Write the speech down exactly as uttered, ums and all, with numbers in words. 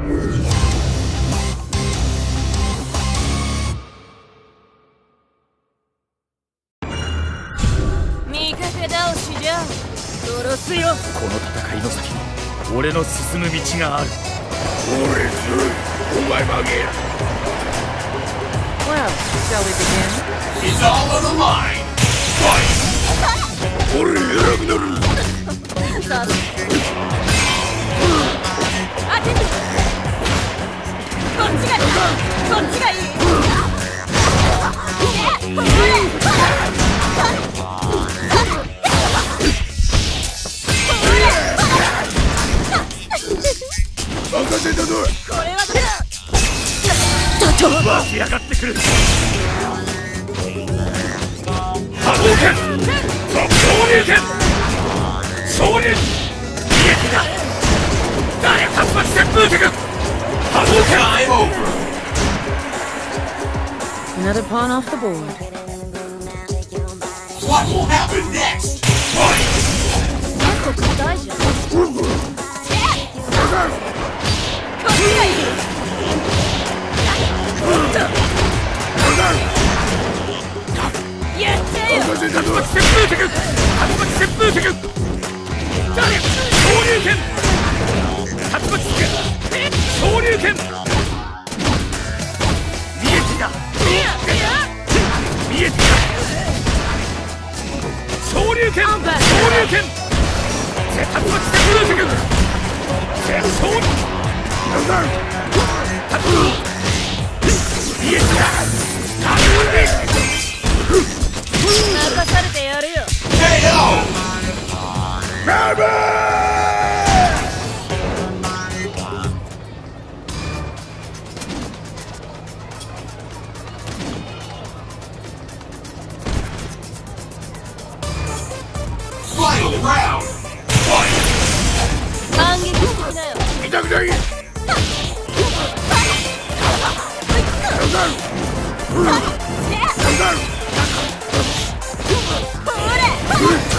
味方倒しじゃ殺すよ。 この戦いの先に俺の進む道がある。 俺ずお前曲げや。 Well, shall we begin? It's all on the line. Fight. 俺偉くなる。 さあ当てて。こっちがいい。こっちがいい。ほ任せたぞ。 これはだと湧き上がってくる。 波動拳、昇竜拳、昇竜、見えてた。誰竜巻旋風脚、波動拳。 Another pawn off the board. What will happen next? Fight. 結構硬いじゃん。こっちがいい。やっちゃえよ。 任せたぞ。 旋風脚、竜巻旋風脚。誰昇竜拳、竜巻昇竜拳。見えていた。見えていた。昇竜拳、昇竜拳。竜巻旋風脚。昇竜。見えていた。 任されてやるよ。 ババFinal round. Fight. 反撃してきなよ。 痛くない。 ほれ。